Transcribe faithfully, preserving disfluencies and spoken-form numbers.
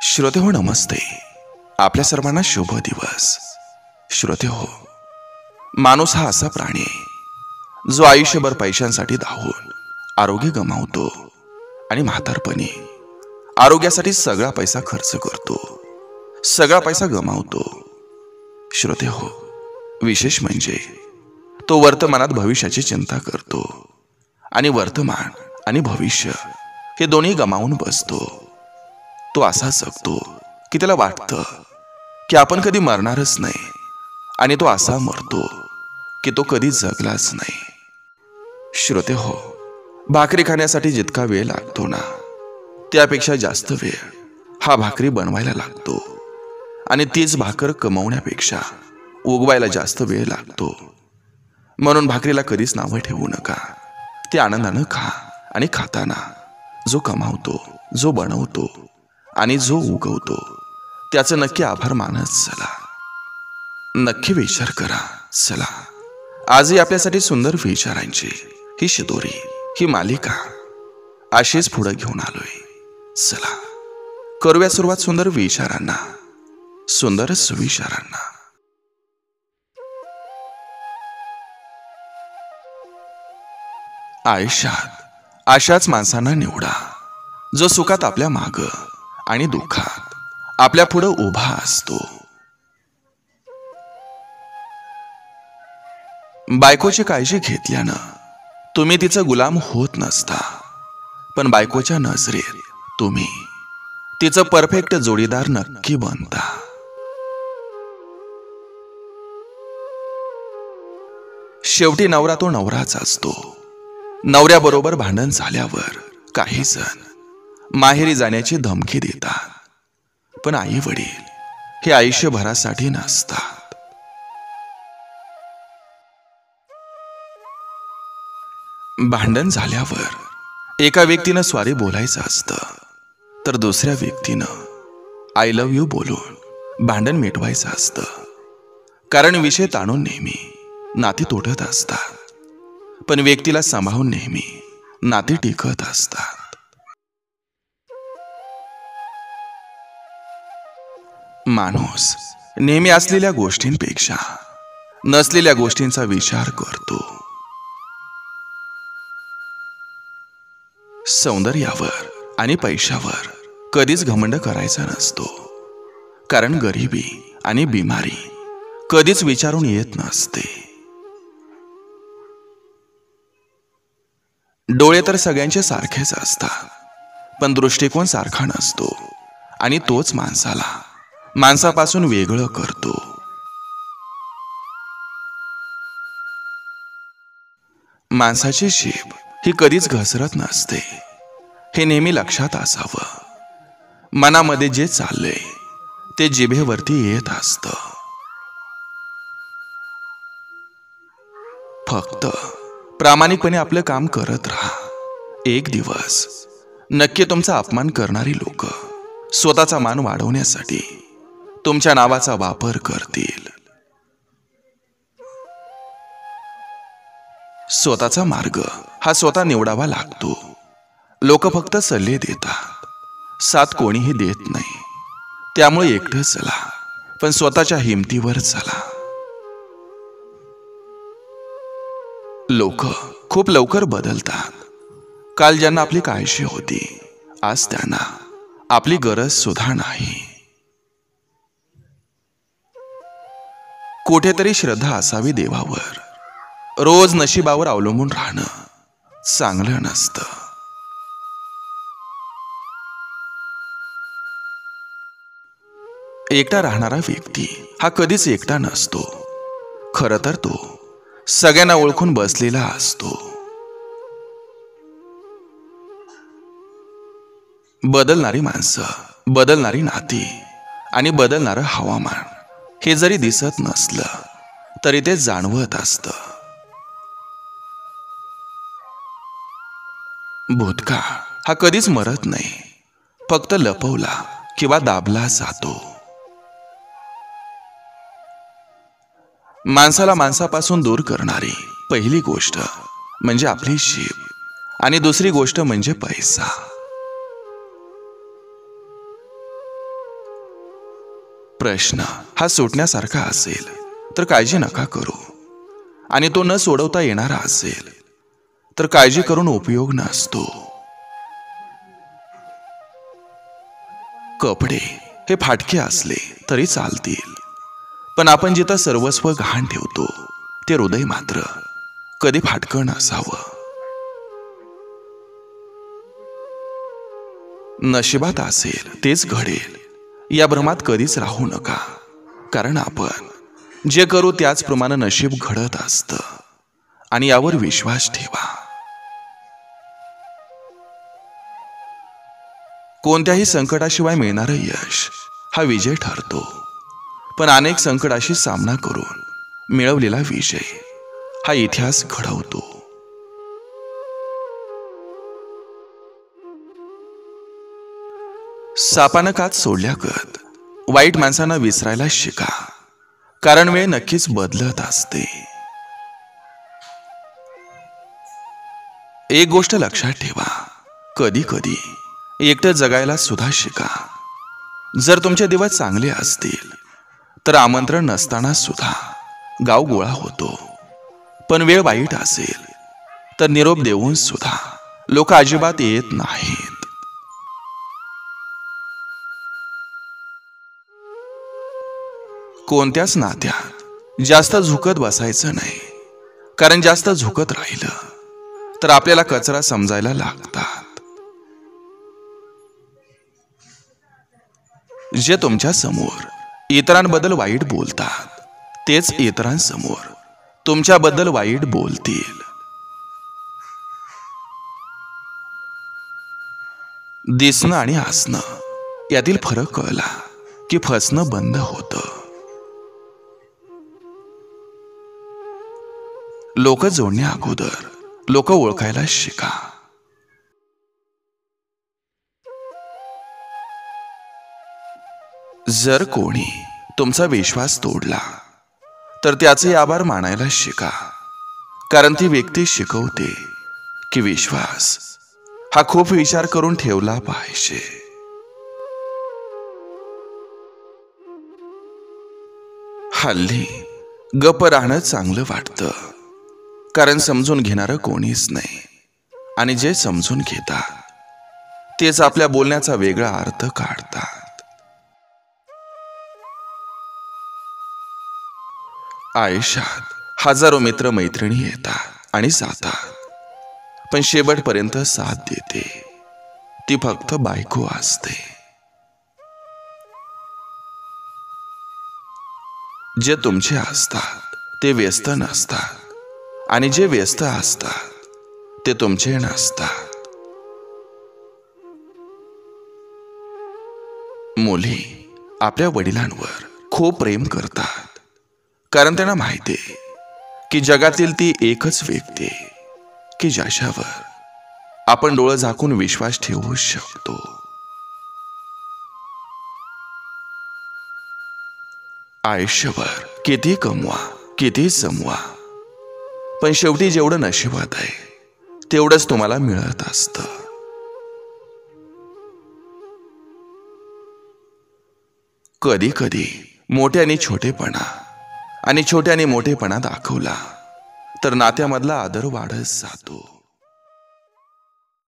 श्रोते हो नमस्ते. आपल्या सर्वांना शुभ दिवस. श्रोते हो, माणूस हा असा प्राणी आहे जो आयुष्यभर पैशांसाठी धावून आरोग्य गमावतो आणि म्हातारपणी आरोग्यासाठी सगळा पैसा खर्च करतो, सगळा पैसा गमावतो. श्रोते हो, विशेष म्हणजे तो वर्तमानात भविष्याची चिंता करतो आणि वर्तमान आणि भविष्य हे दोन्ही गमावून बसतो. तो असा जगतो की त्याला वाटतं की आपण कधी मरणारच नाही, आणि तो असा मरतो की तो कधी जगलाच नाही. श्रोते हो, भाकरी खाण्यासाठी जितका वेळ लागतो ना, त्यापेक्षा जास्त वेळ हा भाकरी बनवायला लागतो, आणि तीच भाकर कमवण्यापेक्षा उगवायला जास्त वेळ लागतो. म्हणून भाकरीला कधीच नावं ठेवू नका. ते आनंदानं खा, आणि खाताना जो कमावतो, जो बनवतो आणि जो उगवतो त्याचं नक्की आभार मानत चला. नक्की विचार करा. चला, आजही आपल्यासाठी सुंदर विचारांची ही शिदोरी, ही मालिका अशीच पुढे घेऊन आलोय. चला, करूया सुरुवात सुंदर विचारांना, सुंदर सुविचारांना. आयुष्यात अशाच माणसांना निवडा जो सुखात आपल्या माग आणि दुःखात आपल्या पुढे उभा असतो. बायकोची काळजी घेतल्यानं तुम्ही तिचा गुलाम होत नसता, पण बायकोच्या नजरेत तुम्ही तिचं परफेक्ट जोडीदार नक्की बनता. शेवटी नवरा तो नवराच असतो. नवऱ्याबरोबर भांडण झाल्यावर काही जण माहेरी जाण्याची धमकी देतात, पण आई वडील हे आयुष्यभरासाठी नसतात. भांडण झाल्यावर एका व्यक्तीनं सॉरी बोलायचं असतं, तर दुसऱ्या व्यक्तीनं आय लव्ह यू बोलून भांडण मिटवायचं असतं. कारण विषय ताणून नेहमी नाती तुटत असतात, पण व्यक्तीला सांभाळून नेहमी नाती टिकत असतात. माणूस नेहमी असलेल्या गोष्टींपेक्षा नसलेल्या गोष्टींचा विचार करतो. सौंदर्यावर आणि पैशावर कधीच घमंड करायचा नसतो, कारण गरिबी आणि बिमारी कधीच विचारून येत नसते. डोळे तर सगळ्यांचे सारखेच असतात, पण दृष्टिकोन सारखा नसतो, आणि तोच माणसाला माणसापासून वेगळं करतो. माणसाची जीभ ही कधीच घसरत नसते, हे नेहमी लक्षात असावं. मनामध्ये जे चाललंय ते जिभेवरती येत असतं. फक्त प्रामाणिकपणे आपलं काम करत राहा. एक दिवस नक्की तुमचा अपमान करणारी लोक स्वतःचा मान वाढवण्यासाठी तुमच्या नावाचा वापर करतील. स्वतःचा मार्ग हा स्वतः निवडावा लागतो. लोक फक्त सल्ले देतात, साथ कोणीही देत नाही. त्यामुळे एकटं चला, पण स्वतःच्या हिमतीवर चला. लोक खूप लवकर बदलतात. काल ज्यांना आपली काळजी होती, आज त्यांना आपली गरज सुद्धा नाही. कुठेतरी श्रद्धा असावी देवावर. रोज नशिबावर अवलंबून राहणं चांगलं नसतं. एकटा राहणारा व्यक्ती हा कधीच एकटा नसतो. खरं तर तो सगळ्यांना ओळखून बसलेला असतो. बदलणारी माणसं, बदलणारी नाती आणि बदलणारं हवामान हे जरी दिसत नसलं तरी ते जाणवत असतं. भूतकाळ हा कधीच मरत नाही, फक्त लपवला किंवा दाबला जातो. माणसाला माणसापासून दूर करणारी पहिली गोष्ट म्हणजे आपली जीभ, आणि दुसरी गोष्ट म्हणजे पैसा. प्रश्न हा सुटण्यासारखा असेल तर काळजी नका करू, आणि तो न सोडवता येणारा असेल तर काळजी करून उपयोग नसतो. कपडे हे फाटके असले तरी चालतील, पण आपण जिथं सर्वस्व गहाण ठेवतो ते हृदय मात्र कधी फाटकं नसावं. नशिबात असेल तेच घडेल या भ्रमात कधीच राहू नका, कारण आपण जे करू त्याचप्रमाणे नशीब घडत असतं, आणि यावर विश्वास ठेवा. कोणत्याही संकटाशिवाय मिळणारं यश हा विजय ठरतो, पण अनेक संकटाशी सामना करून मिळवलेला विजय हा इतिहास घडवतो. सापानं कात सोडल्यागत वाईट माणसांना विसरायला शिका, कारण वेळ नक्कीच बदलत असते. एक गोष्ट लक्षात ठेवा, कधी कधी एकटं जगायला सुद्धा शिका. जर तुमचे दिवस चांगले असतील तर आमंत्रण नसताना सुद्धा गाव गोळा होतो, पण वेळ वाईट असेल तर निरोप देऊन सुद्धा लोक अजिबात येत नाहीत. कोणत्याच नात्यात जास्त झुकत बसायचं नाही, कारण जास्त झुकत राहिलं तर आपल्याला कचरा समजायला लागतात. जे तुमच्या समोर इतरांबद्दल वाईट बोलतात तेच इतरांसमोर तुमच्याबद्दल वाईट बोलतील. दिसणं आणि हसणं यातील फरक कळला की फसणं बंद होतं. लोक जोडण्या अगोदर लोक ओळखायला शिका. जर कोणी तुमचा विश्वास तोडला तर त्याचे आभार मानायला शिका, कारण ती व्यक्ती शिकवते की विश्वास हा खूप विचार करून ठेवला पाहिजे. हल्ली गप्प राहणं चांगलं वाटतं, कारण समजून घेणारं कोणीच नाही, आणि जे समजून घेतात तेच आपल्या बोलण्याचा वेगळा अर्थ काढतात. आयुष्यात हजारो मित्र मैत्रिणी येतात आणि जातात, पण शेवटपर्यंत साथ देते ती फक्त बायको असते. जे तुमचे असतात ते व्यस्त नसतात, आणि जे व्यस्त असतात ते तुमचे नसतात. मुली आपल्या वडिलांवर खूप प्रेम करतात, कारण त्यांना माहिती आहे की जगातील ती एकच व्यक्ती की ज्याच्यावर आपण डोळं झाकून विश्वास ठेवू शकतो. आयुष्यभर किती कमवा किती जमवा, पण शेवटी जेवढं नशिबात आहे तेवढंच तुम्हाला मिळत असतं. कधी कधी मोठ्याने छोटेपणा आणि छोट्याने मोठेपणा दाखवला तर नात्यामधला आदर वाढत जातो.